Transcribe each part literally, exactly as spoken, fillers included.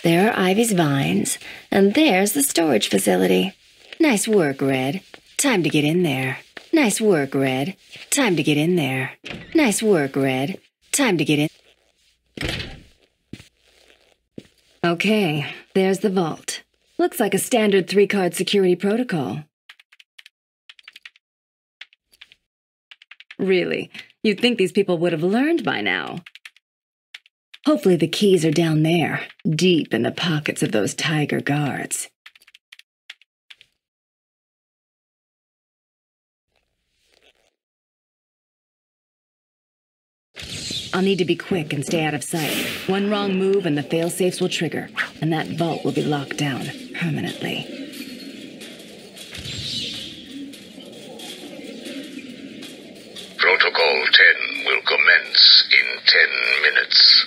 There are Ivy's vines, and there's the storage facility. Nice work, Red. Time to get in there. Nice work, Red. Time to get in there. Nice work, Red. Time to get in. Okay, there's the vault. Looks like a standard three-card security protocol. Really, you'd think these people would have learned by now. Hopefully the keys are down there, deep in the pockets of those tiger guards. I'll need to be quick and stay out of sight. One wrong move and the fail-safes will trigger, and that vault will be locked down permanently. Protocol ten will commence in ten minutes.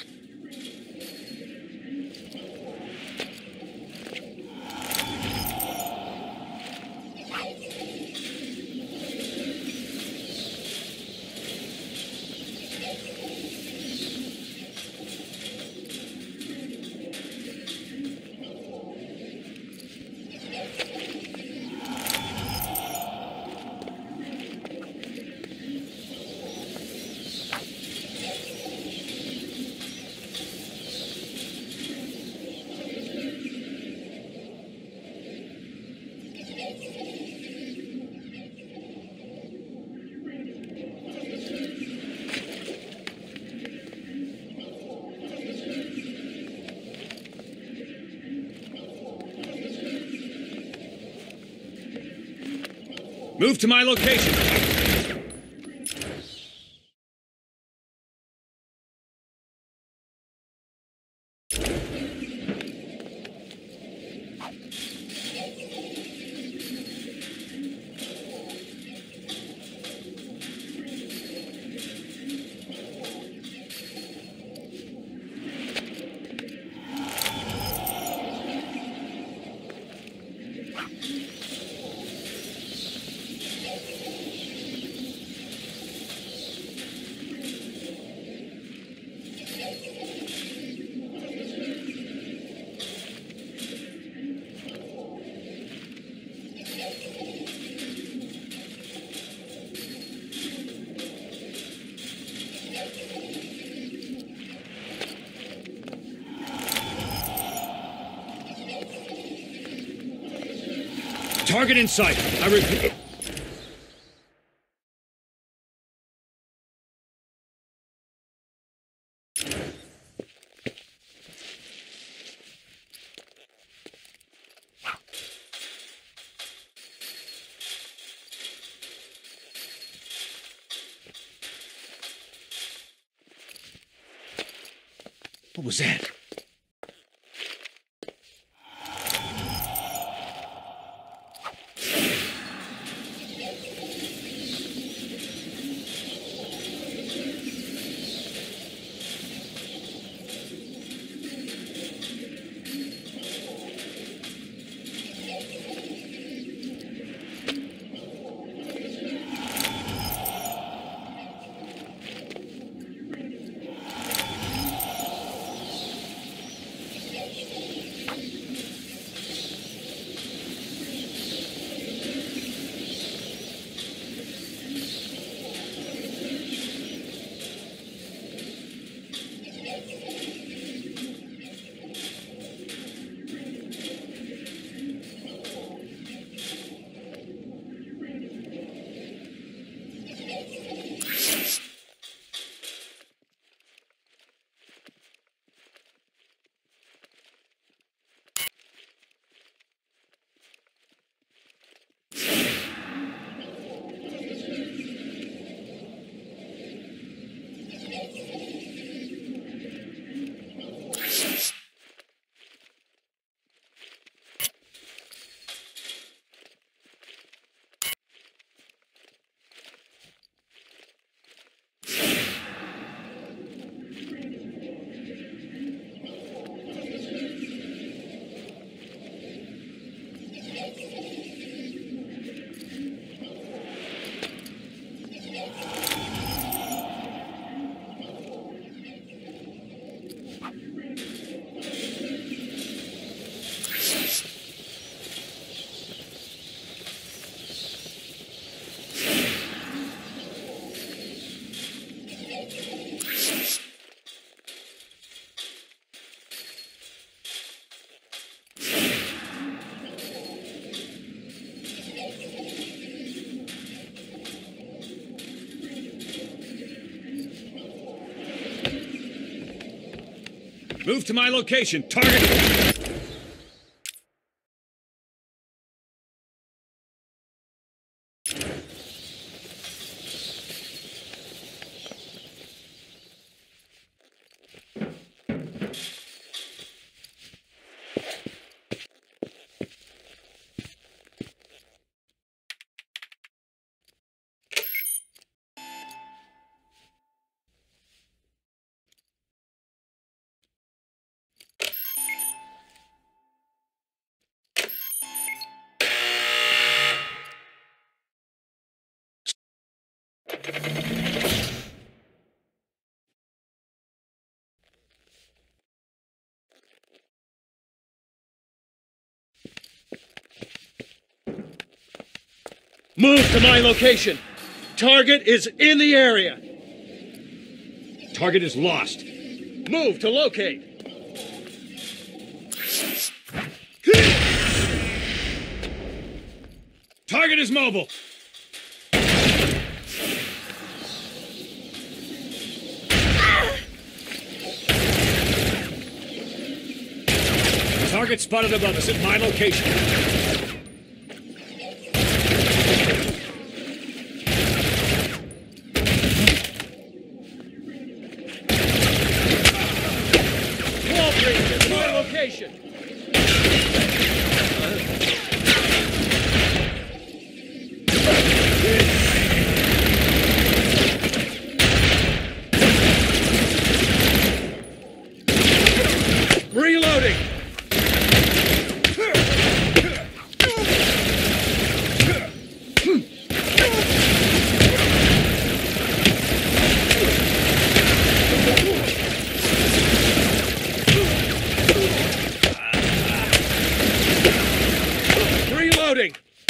Move to my location! Target in sight. I repeat. What was that? Move to my location. Target... Move to my location. Target is in the area. Target is lost. Move to locate. Target is mobile. Target spotted above us at my location. Wall breach at my location. Reloading. Reloading.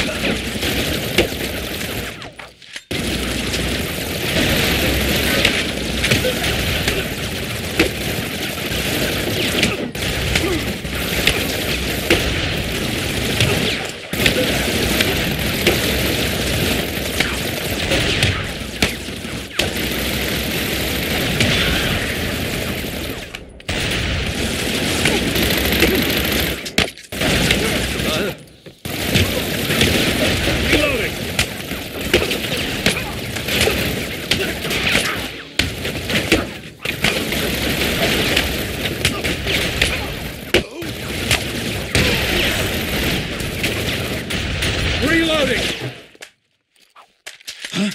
Reloading! Huh?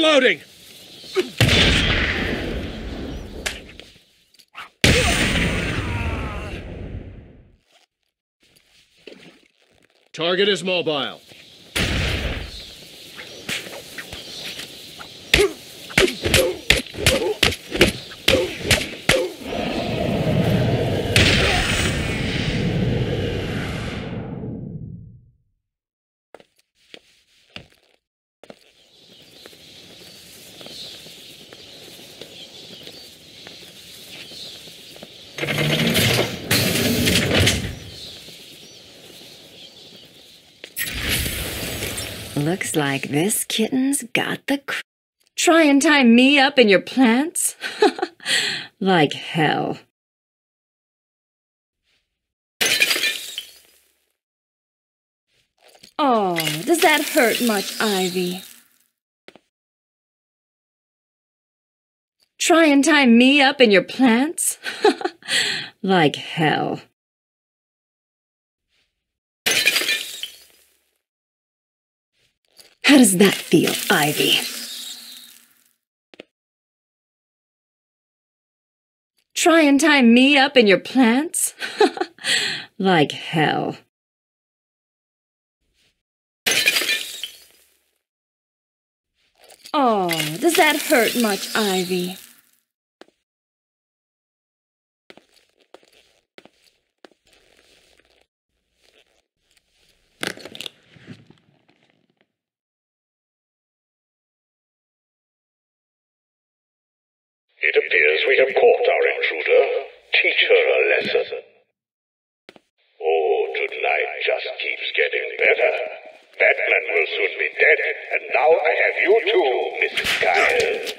Reloading! Target is mobile. Looks like this kitten's got the cr- Try and tie me up in your plants? Like hell. Oh, does that hurt much, Ivy? Try and tie me up in your plants? Like hell. How does that feel, Ivy? Try and tie me up in your plants? Like hell. Oh, does that hurt much, Ivy? It appears we have caught our intruder. Teach her a lesson. Oh, tonight just keeps getting better. Batman will soon be dead, and now I have you too, Missus Kyle.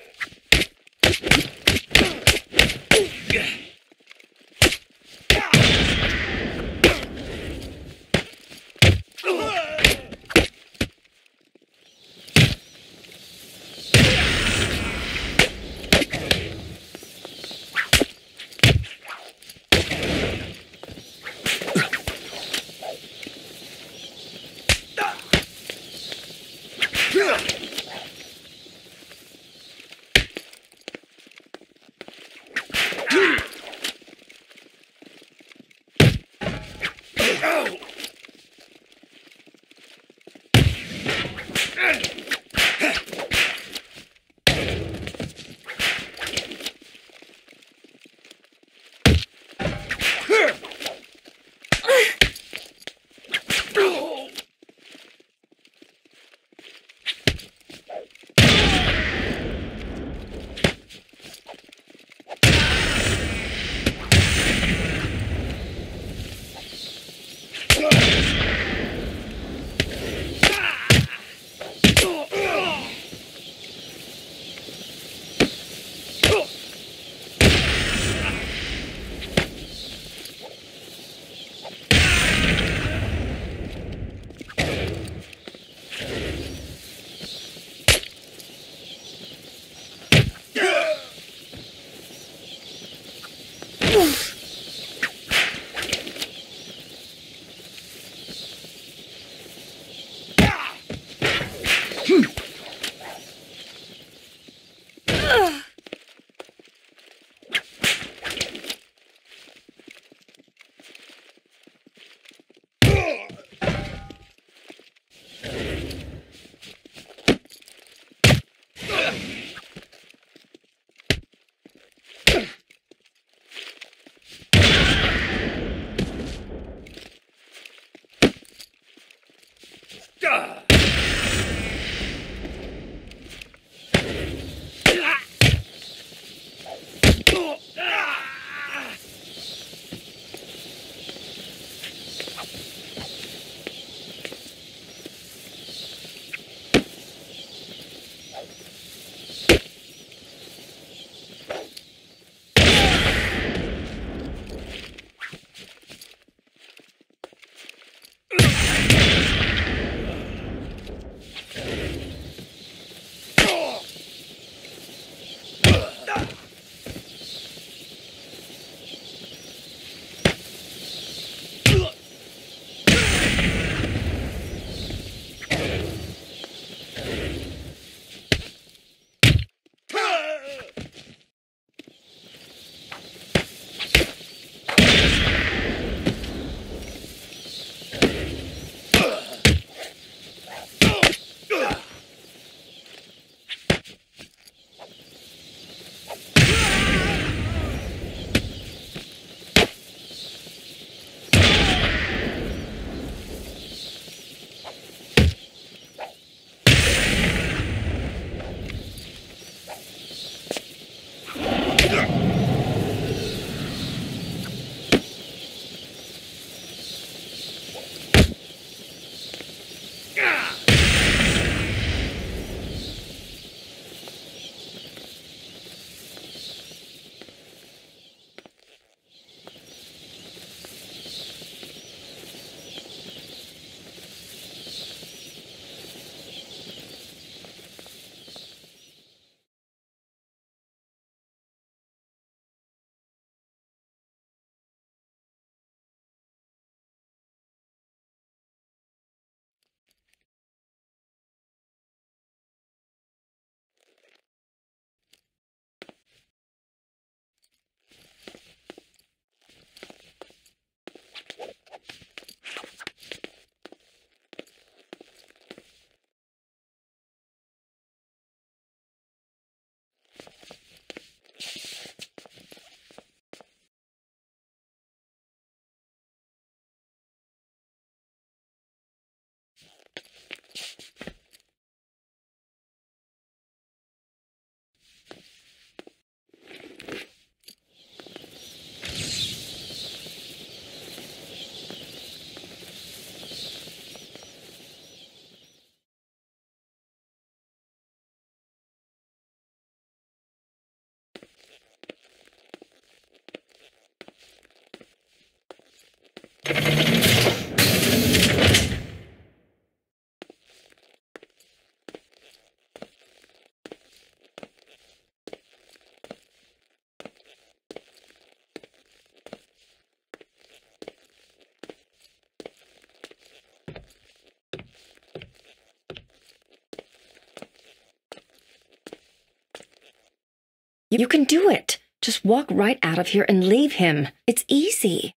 You can do it. Just walk right out of here and leave him. It's easy.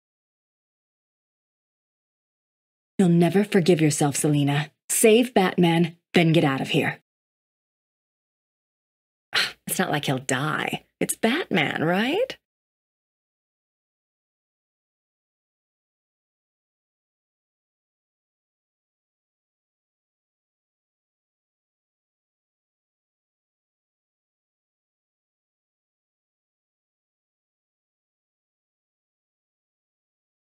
You'll never forgive yourself, Selina. Save Batman, then get out of here. It's not like he'll die. It's Batman, right?